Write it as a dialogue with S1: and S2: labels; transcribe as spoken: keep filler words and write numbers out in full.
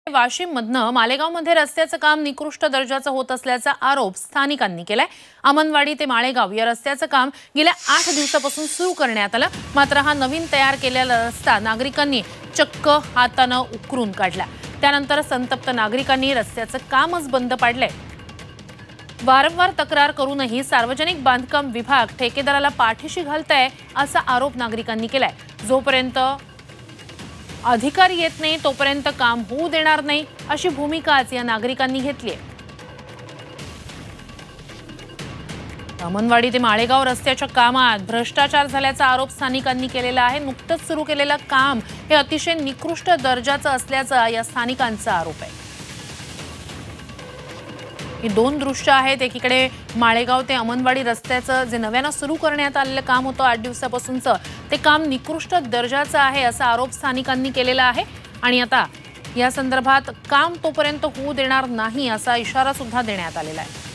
S1: वाशिममधनं मालेगावमध्ये रस्त्याचं काम निकृष्ट दर्जाचं होत असल्याचा आरोप स्थानिकांनी केलाय। अमनवाडी ते माळेगाव या रस्त्याचं काम गेल्या आठ दिवसापासून सुरू करण्यात आलं, मात्र हा नवीन तयार केलेला रस्ता नागरिकांनी चक्क हाताने उकरून काढला। त्यानंतर संतप्त नागरिकांनी रस्त्याचं कामच बंद पाडलंय। वारंवार तक्रार करूनही सार्वजनिक बांधकाम विभाग ठेकेदाराला पाठीशी घालतंय असा आरोप नागरिकांनी केलाय। जोपर्यंत अधिकारी येत नाही तोपर्यंत काम होऊ देणार नाही अशी भूमिकाच या नागरिकांनी घेतली आहे। अमनवाडी ते माळेगाव रस्त्याच्या कामात भ्रष्टाचार झाल्याचा आरोप स्थानिकांनी केलेला आहे। नुकतंच सुरू केलेलं काम हे अतिशय निकृष्ट दर्जाचं असल्याचा या स्थानिकांचा आरोप आहे। ही दोन दृश्य आहेत। एकीकडे माळेगाव ते अमनवाडी रस्त्याचं जे नव्यानं सुरू करण्यात आलेलं काम होतं आठ दिवसापासूनचं, ते काम निकृष्ट दर्जाचं आहे असा आरोप स्थानिकांनी केलेला आहे। आणि आता या संदर्भात काम तोपर्यंत होऊ देणार नाही असा इशारा सुद्धा देण्यात आलेला आहे।